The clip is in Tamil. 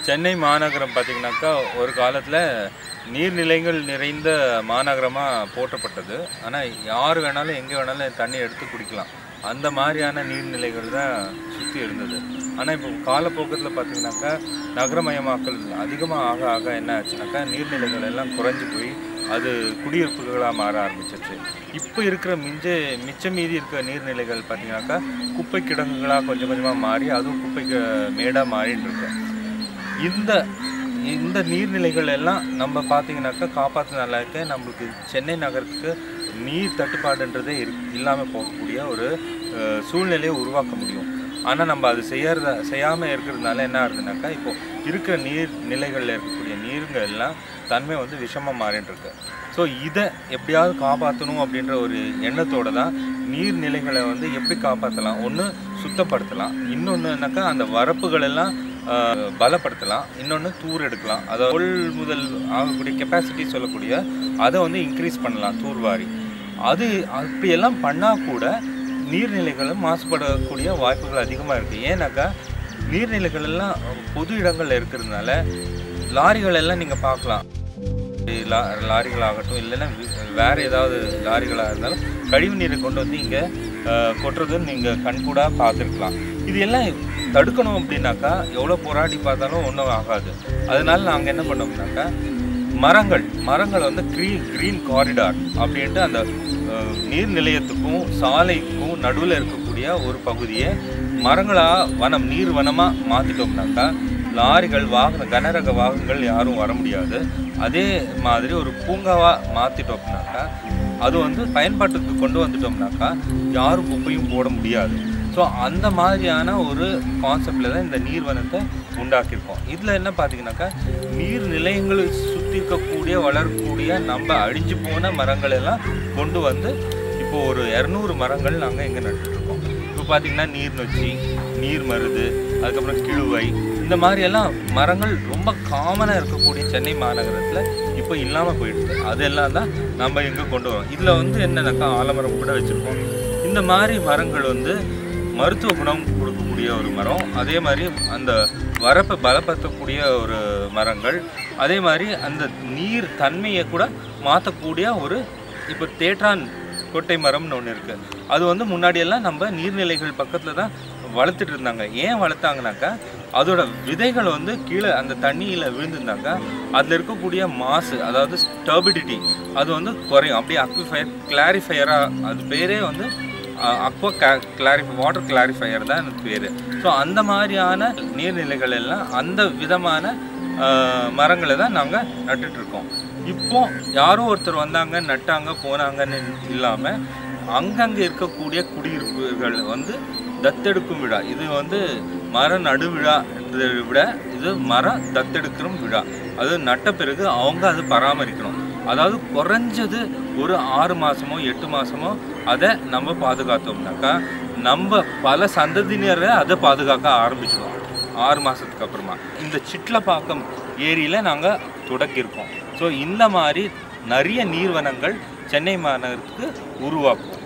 சென்னை மாநகரம் பார்த்தீங்கன்னாக்கா ஒரு காலத்தில் நீர்நிலைகள் நிறைந்த மாநகரமாக போற்றப்பட்டது. ஆனால் யார் வேணாலும் எங்கே வேணாலும் தண்ணி எடுத்து குடிக்கலாம். அந்த மாதிரியான நீர்நிலைகள் தான் சுற்றி இருந்தது. ஆனால் இப்போ காலப்போக்கத்தில் பார்த்திங்கனாக்கா நகரமயமாக்கல் அதிகமாக ஆக ஆக என்ன ஆச்சுனாக்கா நீர்நிலைகள் எல்லாம் குறைஞ்சி போய் அது குடியிருப்புகளாக மாற ஆரம்பிச்சிருச்சு. இப்போ இருக்கிற மிச்சம் மீதி இருக்கிற நீர்நிலைகள் பார்த்திங்கனாக்கா குப்பை கிடங்குகளாக கொஞ்சம் கொஞ்சமாக மாறி அதுவும் குப்பைக்கு மேடாக மாறின்னு இருக்கு. இந்த நீர்நிலைகள் எல்லாம் நம்ம பார்த்திங்கனாக்கா காப்பாற்ற நல்லா இருக்க நம்மளுக்கு சென்னை நகரத்துக்கு நீர் தட்டுப்பாடுன்றதே இல்லாமல் போகக்கூடிய ஒரு சூழ்நிலையை உருவாக்க முடியும். ஆனால் நம்ம அது செய்யாமல் இருக்கிறதுனால என்ன ஆகுதுனாக்கா இப்போது இருக்கிற நீர்நிலைகளில் இருக்கக்கூடிய நீருங்கள் எல்லாம் தன்மை விஷமாக மாறின்ட்டுருக்கு. ஸோ இதை எப்படியாவது காப்பாற்றணும் அப்படின்ற ஒரு எண்ணத்தோடு தான் நீர்நிலைகளை எப்படி காப்பாற்றலாம், ஒன்று சுத்தப்படுத்தலாம், இன்னொன்றுனாக்கா அந்த வரப்புகள் எல்லாம் பலப்படுத்தலாம், இன்னொன்று தூர் எடுக்கலாம். அதை கொள்முதல் ஆகக்கூடிய கெப்பாசிட்டி சொல்லக்கூடிய அதை இன்க்ரீஸ் பண்ணலாம் தூர்வாரி. அது அப்படியெல்லாம் பண்ணால் கூட நீர்நிலைகளும் மாசுபடக்கூடிய வாய்ப்புகள் அதிகமாக இருக்குது. ஏன்னாக்கா நீர்நிலைகள் எல்லாம் பொது இடங்களில் இருக்கிறதுனால லாரிகள் எல்லாம் நீங்கள் பார்க்கலாம். லாரிகளாகட்டும் இல்லைன்னா வேறு ஏதாவது லாரிகளாக இருந்தாலும் கழிவு நீரை கொண்டு இங்கே கொட்டுறதுன்னு நீங்கள் கண்கூடாக பார்த்துருக்கலாம். இது எல்லாம் தடுக்கணும் அப்படின்னாக்கா எவ்வளோ போராடி பார்த்தாலும் ஒன்றும் ஆகாது. அதனால நாங்கள் என்ன பண்ணோம்னாக்கா மரங்கள் க்ரீன் காரிடார் அப்படின்ட்டு அந்த நீர் நிலையத்துக்கும் சாலைக்கும் நடுவில் இருக்கக்கூடிய ஒரு பகுதியை நீர் வனமாக மாற்றிட்டோம்னாக்கா லாரிகள் கனரக வாகனங்கள் யாரும் வர முடியாது. அதே மாதிரி ஒரு பூங்காவாக மாற்றிட்டோம்னாக்கா அது பயன்பாட்டுக்கு கொண்டு வந்துட்டோம்னாக்கா யாரும் குப்பையும் போட முடியாது. ஸோ அந்த மாதிரியான ஒரு கான்செப்டில் தான் இந்த நீர்வனத்தை உண்டாக்கியிருக்கோம். இதில் என்ன பார்த்தீங்கன்னாக்கா நீர் நிலையங்களை சுற்றி இருக்கக்கூடிய வளரக்கூடிய நம்ம அழிஞ்சு போன மரங்கள் எல்லாம் கொண்டு இப்போது ஒரு 200 மரங்கள் நாங்கள் இங்கே நட்டுட்ருக்கோம். இப்போ பார்த்திங்கன்னா நீர்நொச்சி, நீர் மருது, அதுக்கப்புறம் கிழுவை, இந்த மாதிரியெல்லாம் மரங்கள் ரொம்ப காமனாக இருக்கக்கூடிய சென்னை மாநகரத்தில் இப்போ இல்லாமல் போயிடுது. அதெல்லாம் தான் நம்ம இங்கே கொண்டு வரோம். இதில் என்னன்னாக்கா ஆலமரம் கூட வச்சுருக்கோம். இந்த மாதிரி மரங்கள் மருத்துவ குணம் கொடுக்கக்கூடிய ஒரு மரம், அதே மாதிரி அந்த வரப்பை பலப்படுத்தக்கூடிய ஒரு மரங்கள், அதே மாதிரி அந்த நீர் தன்மையை கூட மாற்றக்கூடிய ஒரு இப்போ தேற்றான் கொட்டை மரம்னு ஒன்று இருக்குது. அது முன்னாடியெல்லாம் நம்ம நீர்நிலைகள் பக்கத்தில் தான் வளர்த்துட்டு இருந்தாங்க. ஏன் வளர்த்தாங்கனாக்கா அதோட விதைகள் கீழே அந்த தண்ணியில் விழுந்துருந்தாக்கா அதில் இருக்கக்கூடிய மாசு, அதாவது டர்பிடிட்டி, அது குறையும். அப்படியே கிளாரிஃபையராக, அது பேரே வாட்டர் கிளாரிஃபையர் தான் எனக்கு பேர். ஸோ அந்த மாதிரியான நீர்நிலைகள் எல்லாம் அந்த விதமான மரங்களை தான் நாங்கள் நட்டுட்ருக்கோம். இப்போ யாரோ ஒருத்தர் வந்தாங்க, நட்டாங்க, போனாங்கன்னு இல்லாமல் அங்கங்கே இருக்கக்கூடிய குடியிருப்புகள் தத்தெடுக்கும் விழா. இது மர நடு விழான்றதை விட இது மர தத்தெடுக்கும் விழா. அது நட்ட பிறகு அவங்க அது பராமரிக்கணும். அதாவது குறைஞ்சது ஒரு 6 மாதமோ 8 மாதமோ அதை நம்ம பாதுகாத்தோம்னாக்கா நம்ம பல சந்ததியினரை அதை பாதுகாக்க ஆரம்பிச்சிடுவோம். 6 மாதத்துக்கு அப்புறமா இந்த சிட்லப்பாக்கம் ஏரியில் நாங்கள் தொடக்கியிருக்கோம். ஸோ இந்த மாதிரி நிறைய நீர்வனங்கள் சென்னை மாநகரத்துக்கு உருவாக்கும்.